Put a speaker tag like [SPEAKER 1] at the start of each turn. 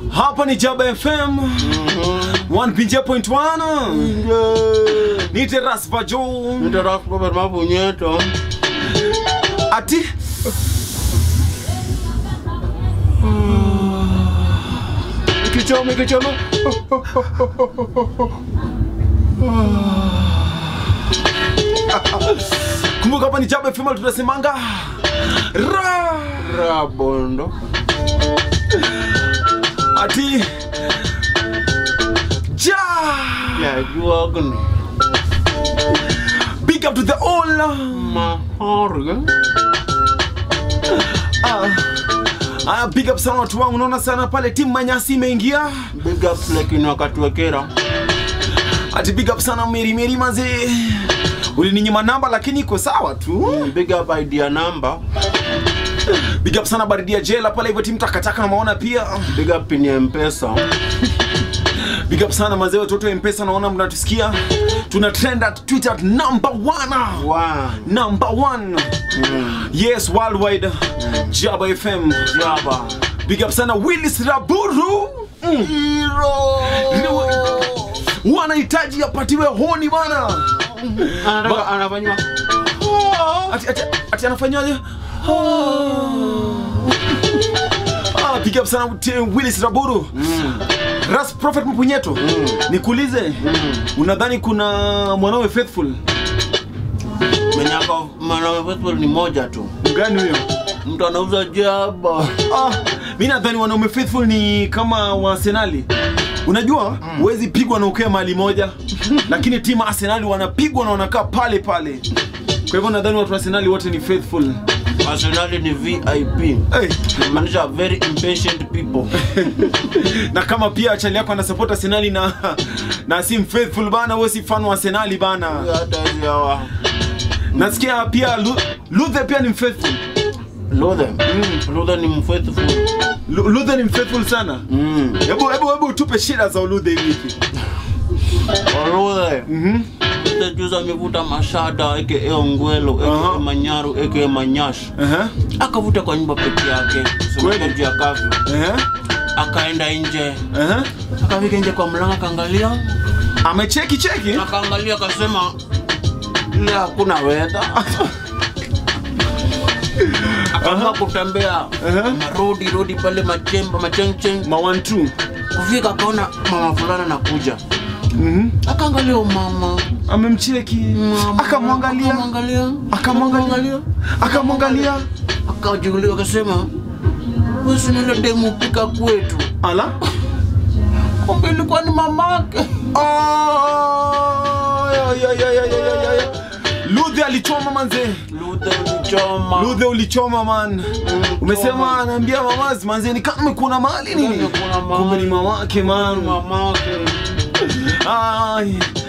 [SPEAKER 1] Hapa ni Jaba Fm 1.1 Nite raspa jo
[SPEAKER 2] Nite raspa per mabunyeto
[SPEAKER 1] Ati Kichoma Kumbuka hapa ni Jaba Fm tunasemanga
[SPEAKER 2] Ra bondo
[SPEAKER 1] Ati Ja
[SPEAKER 2] Ya juagun
[SPEAKER 1] Big up to the all
[SPEAKER 2] Mahorga
[SPEAKER 1] Big up sana watu wangu. Unaona sana pale timu Manyasi imeingia.
[SPEAKER 2] Big up lakini wakati wakera.
[SPEAKER 1] Ati big up sana Meri maze. Ulininyima namba lakini iko sawa tu.
[SPEAKER 2] Big up idea number.
[SPEAKER 1] Big up sana Baridia Jela pale hivyo timu takataka na maona pia.
[SPEAKER 2] Big up ni M-Pesa.
[SPEAKER 1] Big up sana mazee watoto M-Pesa naona mnatusikia. Tuna trend at Twitter at number 1. Number 1. Yes, worldwide. Jaba FM.
[SPEAKER 2] Jaba.
[SPEAKER 1] Big up sana Willis Raburu.
[SPEAKER 2] Hero.
[SPEAKER 1] Wanahitaji apatiwe honi bana.
[SPEAKER 2] Anafanywa.
[SPEAKER 1] Ati anafanywaje? Big up sana Willis Raburu. Ras Profate Mpunyeto. Nikuulize. Unadhani kuna mwanawe Faithful?
[SPEAKER 2] Menyako mwanawe Faithful ni moja tu.
[SPEAKER 1] Gani huyo?
[SPEAKER 2] Mtu anauza Jaba.
[SPEAKER 1] Mimi nadhani wanaume Faithful ni kama wa Arsenal. Unajua huwezi pigwa na ukea mahali moja. Lakini timu Arsenal wanapigwa na wanakaa pale pale. Kwa hivyo nadhani watu wa Arsenal wote ni Faithful.
[SPEAKER 2] Arsenal ni VIP. Maanisha very impatient people.
[SPEAKER 1] Na kama pia chali yako ana support Arsenal na si Faithful bana, wewe si fan wa Arsenal bana.
[SPEAKER 2] Hata hawa.
[SPEAKER 1] Nasikia pia Luther pia ni Faithful.
[SPEAKER 2] Luther ni mfaithful.
[SPEAKER 1] Luther ni mfaithful sana. Hebu tupe shida za Luther hivi.
[SPEAKER 2] Luther. Juza amevuta mashada eke Ongwelo, eke Manyaru, eke Manyash. Akavuta kwa nyumba peke yake. Kweli juu ya kafu. Akaenda nje. Akafika nje kwa mlango akaangalia.
[SPEAKER 1] Amecheki.
[SPEAKER 2] Akaangalia akasema leo hakuna weather. Akaanza kutembea. Rodi pale machengcheng.
[SPEAKER 1] Ma 1-2.
[SPEAKER 2] Kufika akaona mama fulana anakuja. Akaangalia mama.
[SPEAKER 1] Amemcheki. Akamwangalia.
[SPEAKER 2] Akajiuliza akasema, "Wewe si ndio demu pika kwetu?"
[SPEAKER 1] Ala?
[SPEAKER 2] Kumbe ilikuwa ni mamake.
[SPEAKER 1] Luther alichoma manze. Luther ulichoma man. Umesema anaambia mamazi manze ni kama kuna mahali nini? Kumbe ni mamake man.
[SPEAKER 2] Mamake.